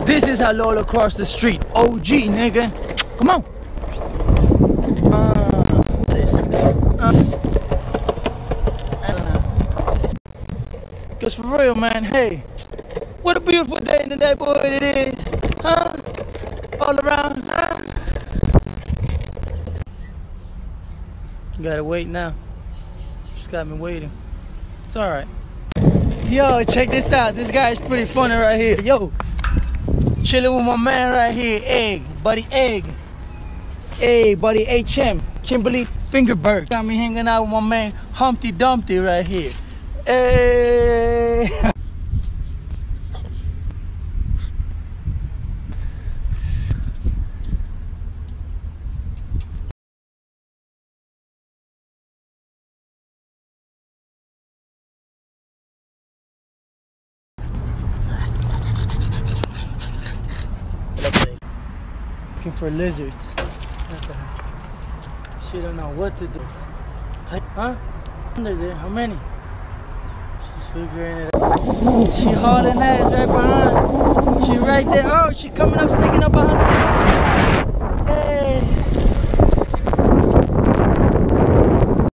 This is how Lola across the street. OG, nigga. Come on. Cause for real, man, hey, what a beautiful day in the neighborhood it is, huh? All around, huh? You gotta wait now. Just got me waiting. It's alright. Yo, check this out. This guy is pretty funny right here. Yo, chilling with my man right here, Egg, buddy Egg. Hey, buddy HM, Kimberly Fingerberg. Got me hanging out with my man Humpty Dumpty right here. Hey. Looking for lizards. She don't know what to do. Huh? Under there. How many? She's figuring it out. She hauling ass right behind. She right there. Oh, she coming up, sneaking up behind.